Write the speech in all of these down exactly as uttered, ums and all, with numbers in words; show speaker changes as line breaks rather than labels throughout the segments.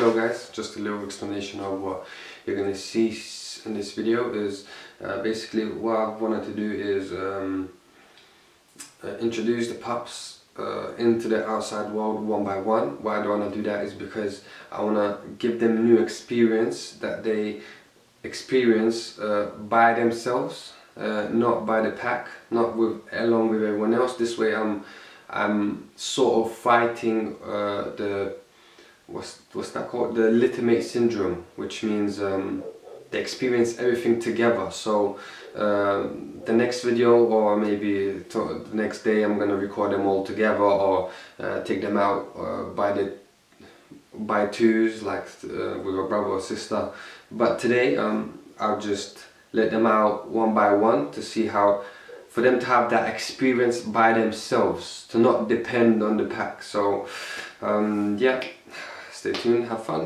hello guys, just a little explanation of what you're gonna see in this video is uh, basically what I wanted to do is um, uh, introduce the pups uh, into the outside world one by one. Why I do want to do that is because I want to give them new experience that they experience uh, by themselves, uh, not by the pack, not with along with everyone else. This way I'm I'm sort of fighting uh, the what's what's that called, the littermate syndrome, which means um, they experience everything together. So uh, the next video, or maybe the next day, I'm gonna record them all together, or uh, take them out uh, by the by twos, like uh, with a brother or sister. But today um, I'll just let them out one by one to see how, for them to have that experience by themselves, to not depend on the pack. So um, yeah, stay tuned, have fun.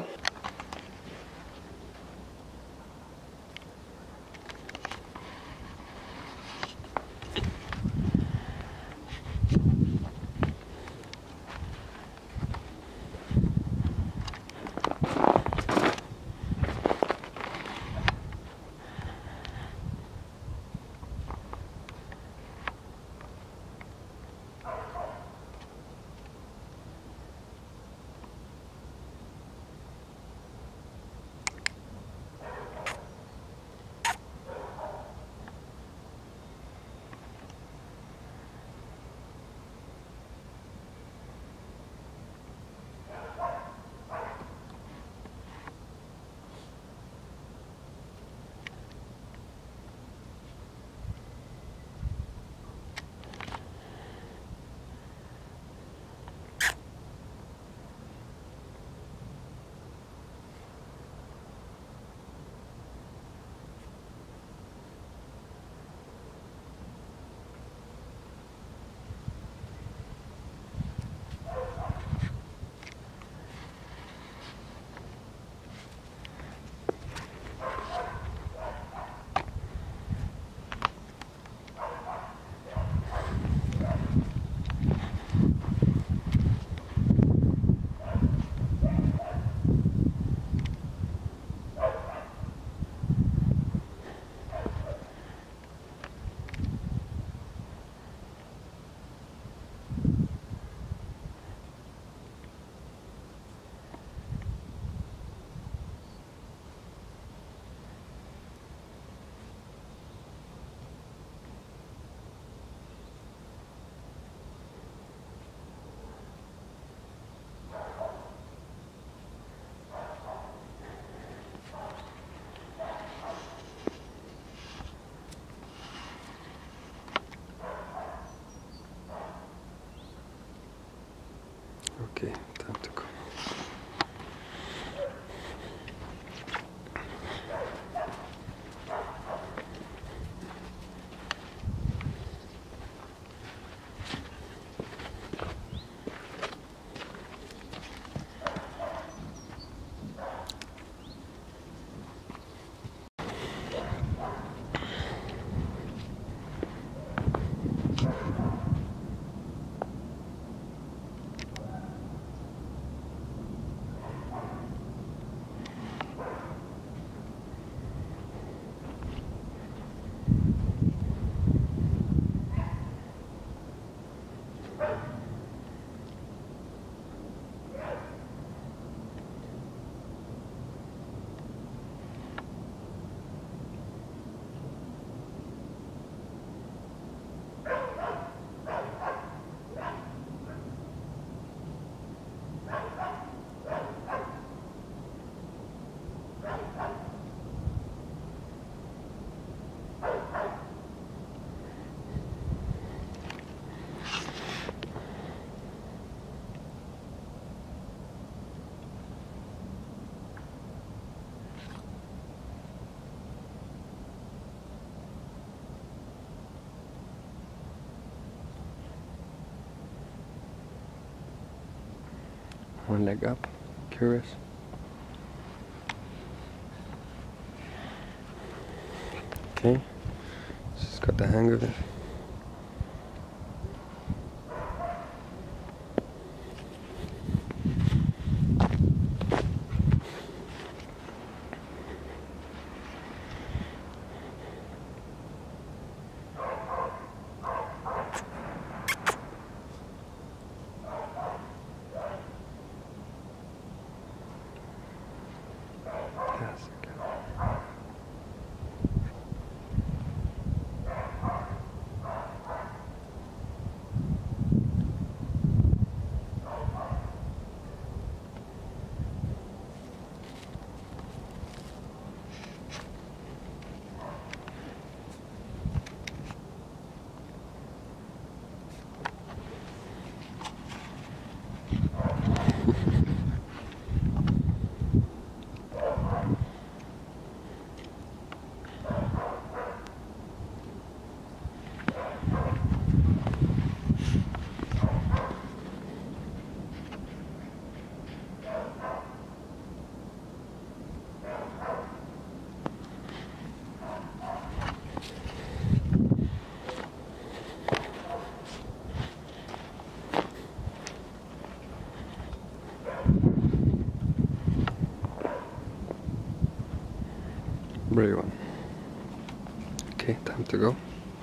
Okay, time to go. One leg up, curious. Okay, just got the hang of it. Brave one. Okay, time to go.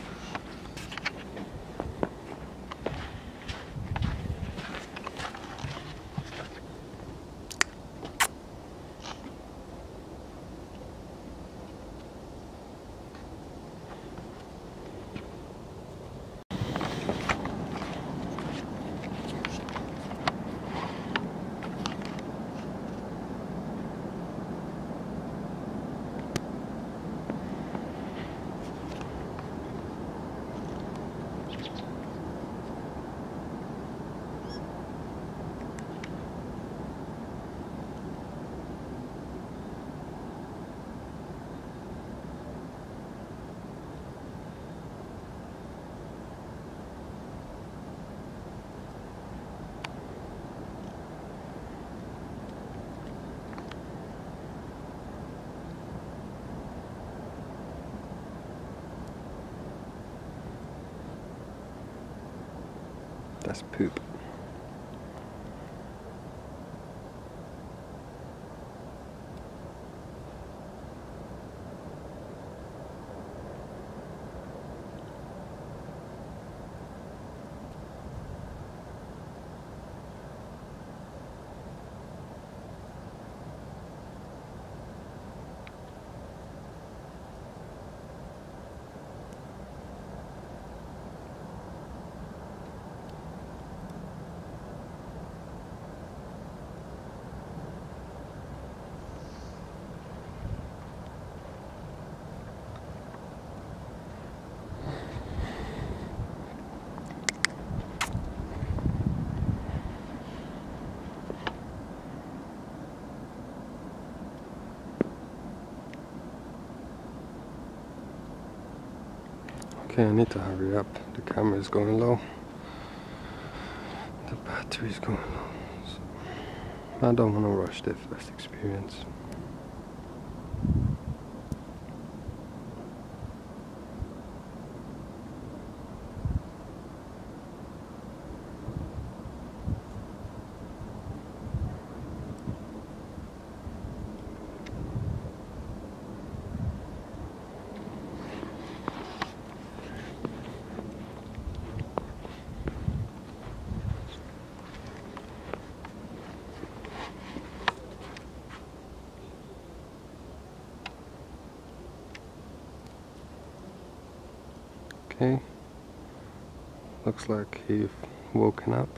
That's poop. Okay, I need to hurry up. The camera is going low. The battery is going low. So I don't want to rush the first experience. Okay, looks like he's woken up.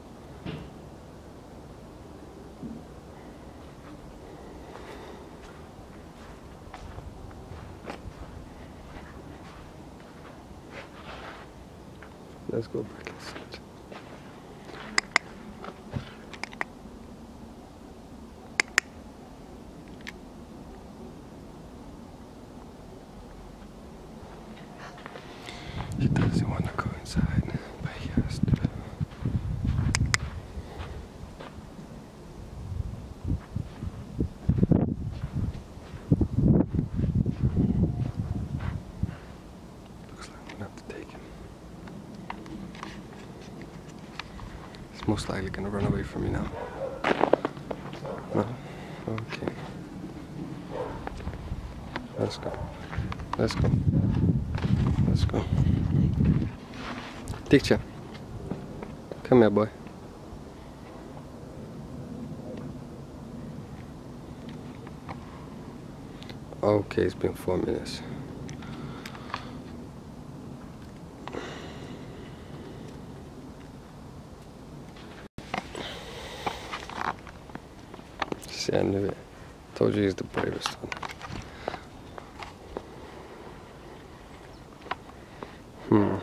Let's go back inside. He doesn't want to go inside, but he has to. Looks like I'm gonna have to take him. He's most likely gonna run away from me now. No? Okay. Let's go. Let's go. Let's go. Teacher, come here, boy. Okay, it's been four minutes. See, I knew it. Told you he's the bravest one. Hmm.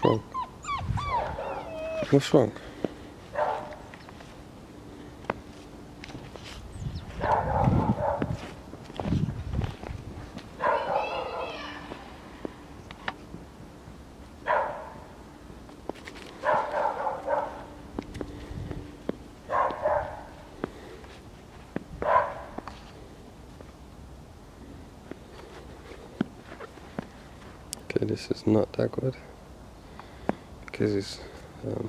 What's wrong? What's wrong? Okay, this is not that good because he's um,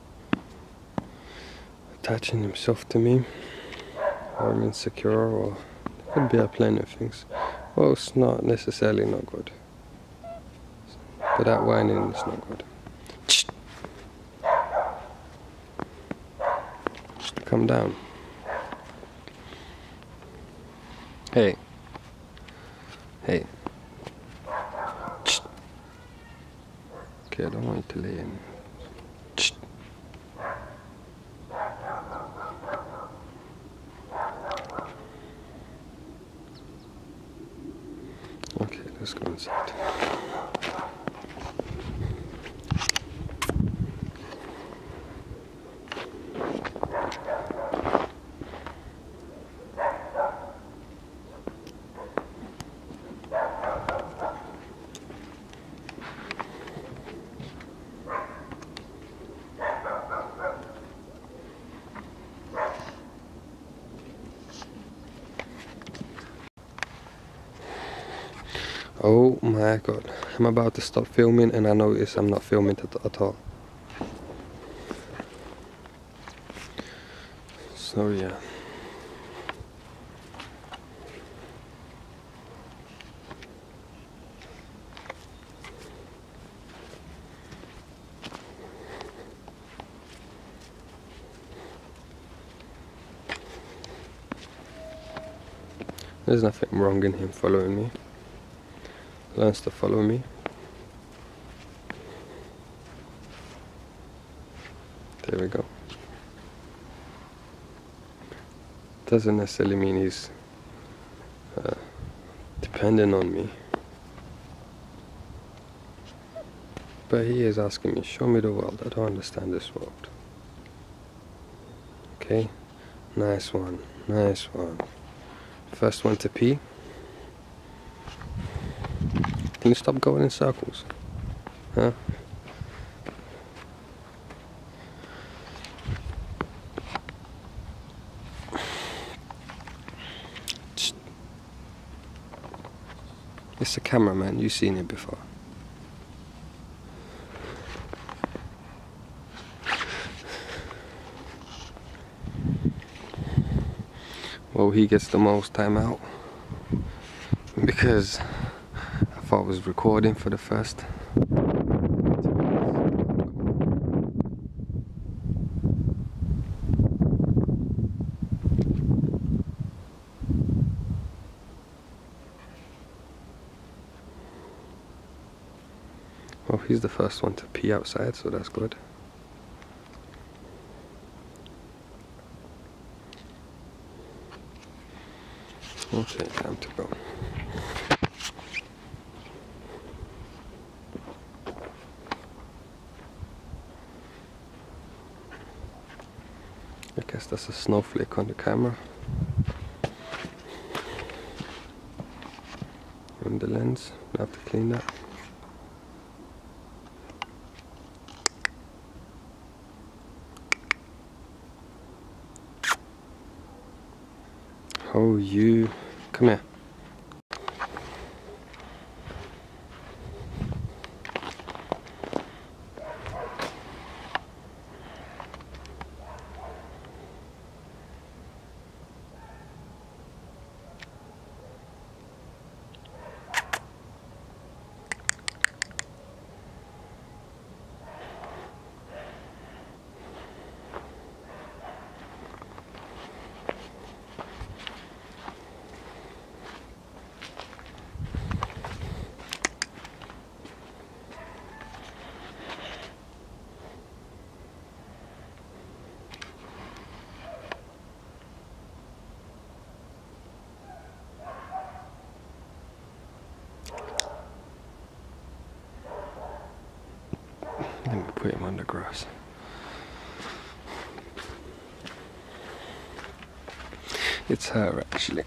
attaching himself to me, or I'm insecure, or there could be a plenty of things. Well, it's not necessarily not good, but that whining is not good. Just come down. Hey. Hey. Okay, I don't want you to lay in. Okay, let's go inside. Oh my god, I'm about to stop filming and I notice I'm not filming at, at all. So yeah. There's nothing wrong in him following me. Learns to follow me. There we go. Doesn't necessarily mean he's uh, dependent on me, but he is asking me, show me the world. I don't understand this world. Okay, nice one, nice one. First one to pee. Can you stop going in circles? Huh? It's a cameraman, you've seen it before. Well, he gets the most time out because I thought I was recording for the first. Well, he's the first one to pee outside, so that's good. Okay, time to go. I guess that's a snowflake on the camera. And the lens, I have to clean that. Oh, you, come here. yours. It's her actually.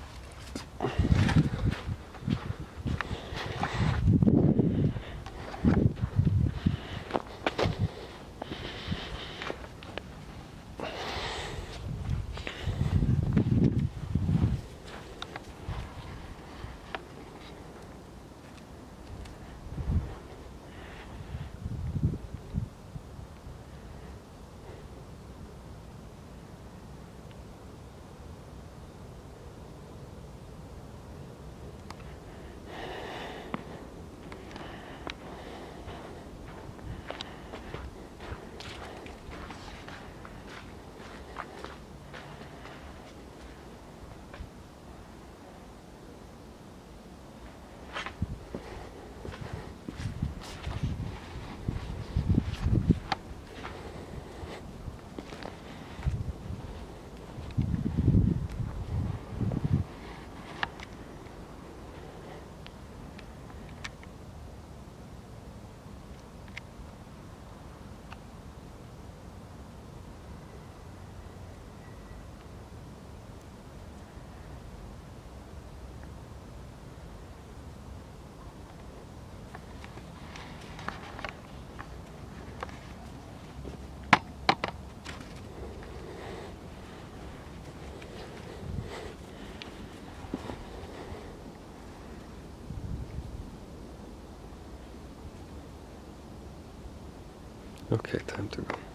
Okay, time to go.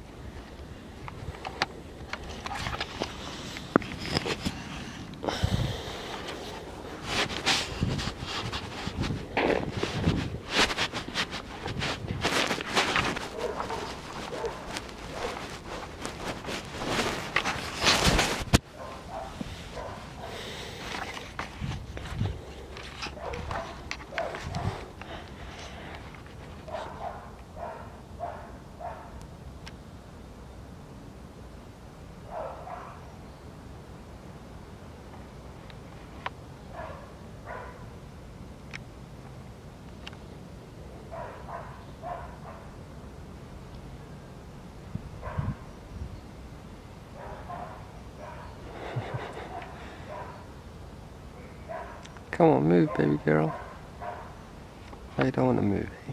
Come on, move, baby girl. Why you don't want to move, eh?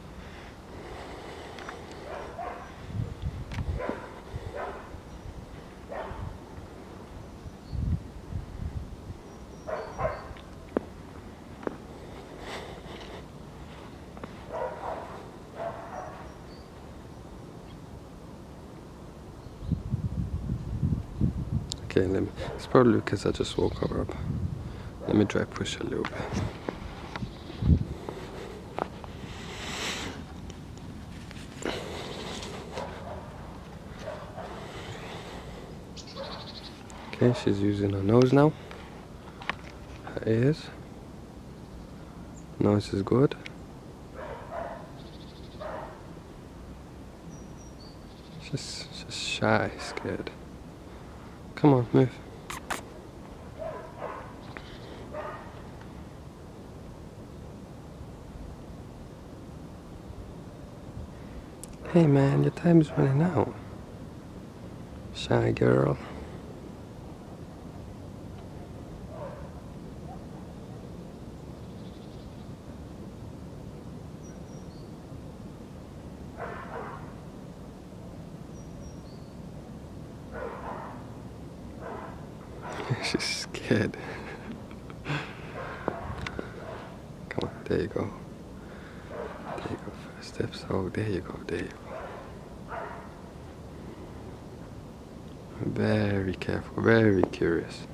Okay, let me, it's probably because I just woke her up. Let me try push a little bit. Okay, she's using her nose now. Her ears. Nose is good. She's just shy, scared. Come on, move. Hey man, your time's running out. Shy girl. She's scared. Come on, there you go. There you go, first steps. Oh, there you go, there you go. Very careful, very curious.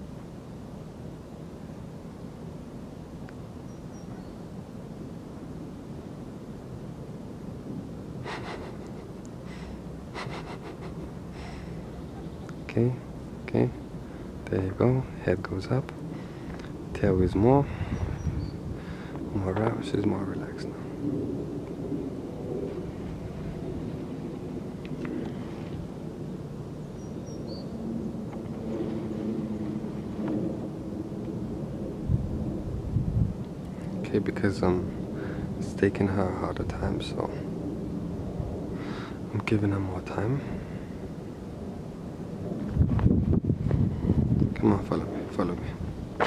Okay, okay. There you go. Head goes up. Tail is more. More out. She's more relaxed now. Because um, it's taking her a harder time, so I'm giving her more time. Come on, follow me, follow me.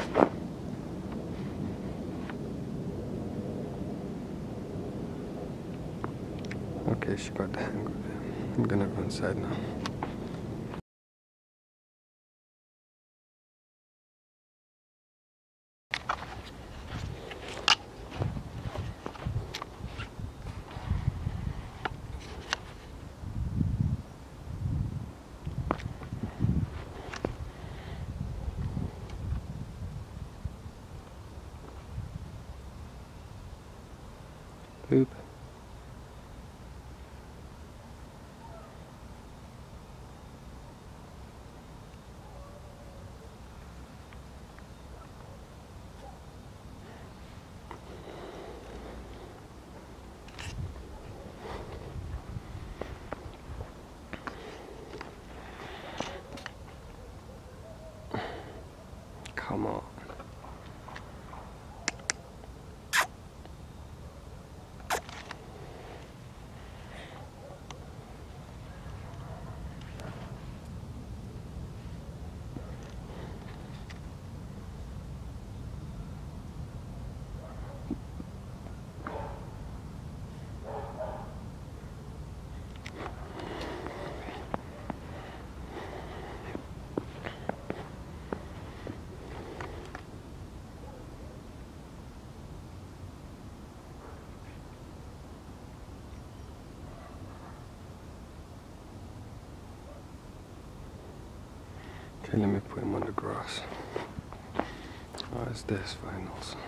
Okay, she got the hang of it. I'm gonna go inside now. Oop. Come on. Okay, let me put him on the grass. Oh, it's this fine also.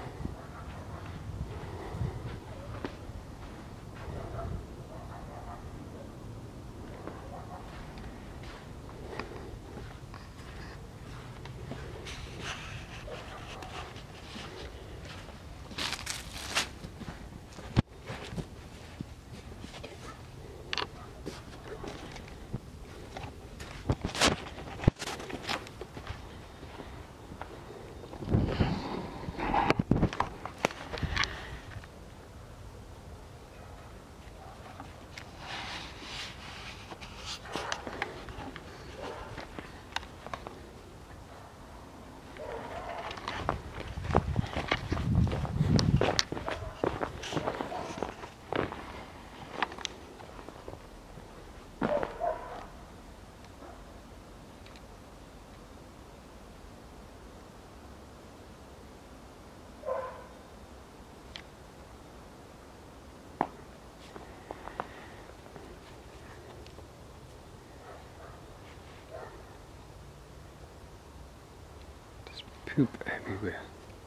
Poop everywhere.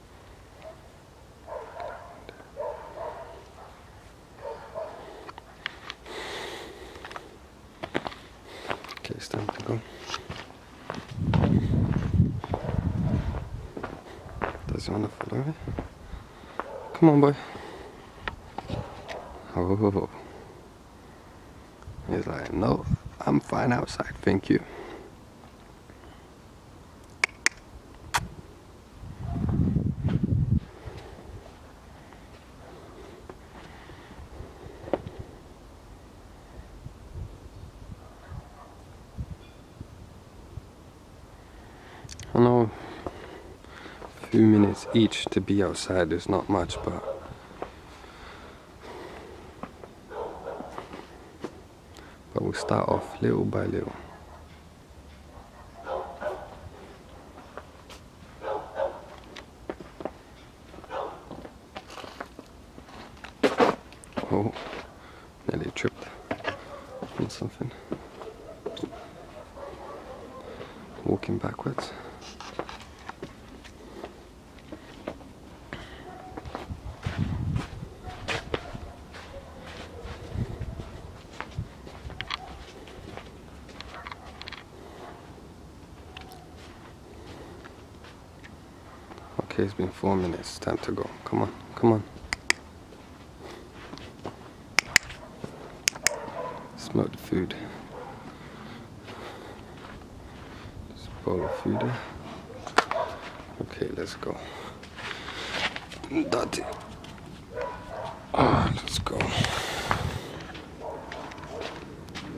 Okay, it's time to go. Does he want to follow me? Come on, boy. Oh. He's like, no, I'm fine outside, thank you. I know a few minutes each to be outside is not much, but but we'll start off little by little. Oh, nearly tripped on something. Walking backwards. Okay, it's been four minutes. Time to go. Come on, come on. Smell the food. Just a bowl of food there. Okay, let's go. Daddy. Ah, let's go.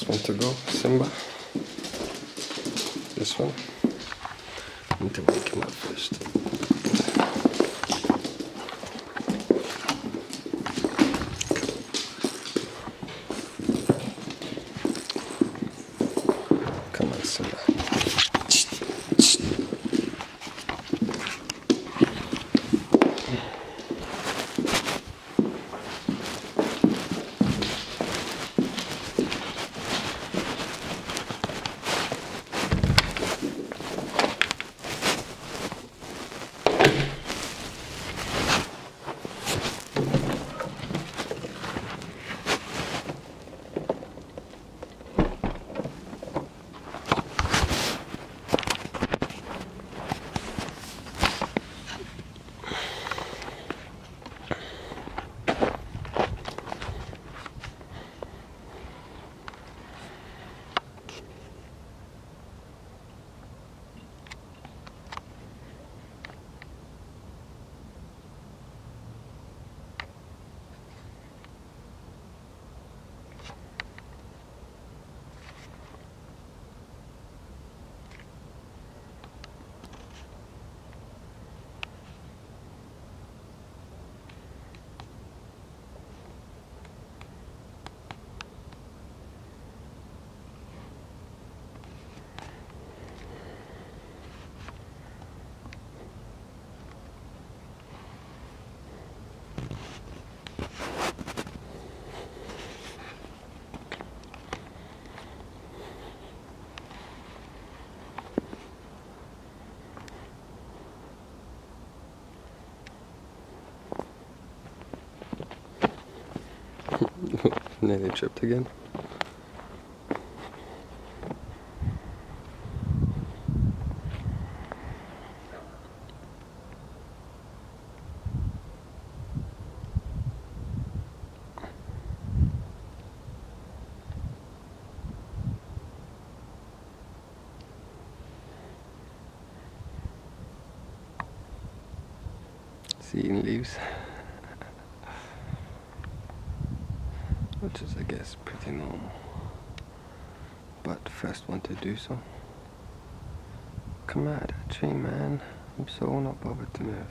first one to go, Simba. This one. I need to wake him up first. Come on, Simba. Nearly tripped again. Eating leaves, which is, I guess, pretty normal, but first one to do so. Come out of that tree, man. I'm so not bothered to move.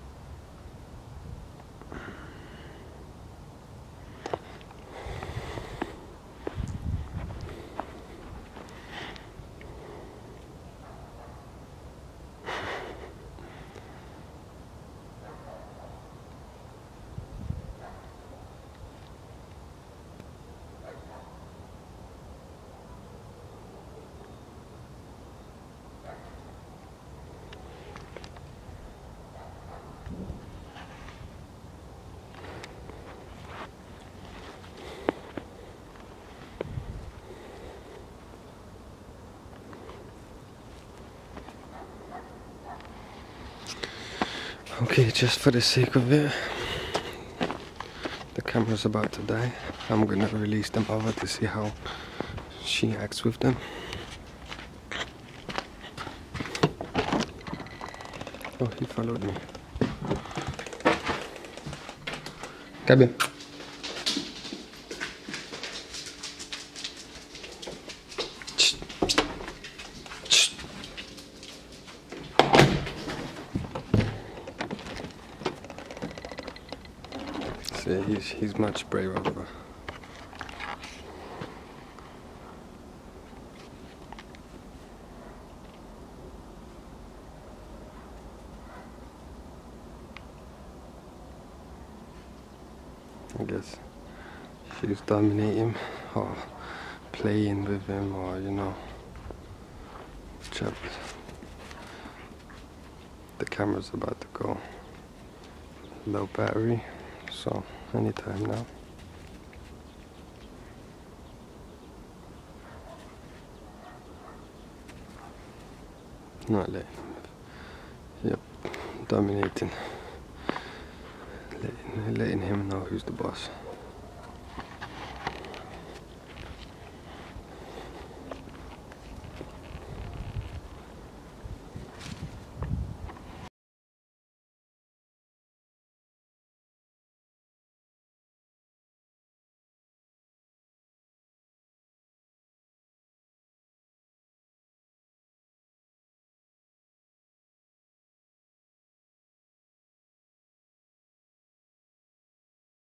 Okay, just for the sake of it, the camera's about to die. I'm gonna release them over to see how she acts with them. Oh, he followed me. Come here. See, he's, he's much braver of her. I guess she's dominating him or playing with him, or you know, whichever. The camera's about to go low battery, so anytime now. Not letting him. Yep, dominating. Letting, letting him know who's the boss.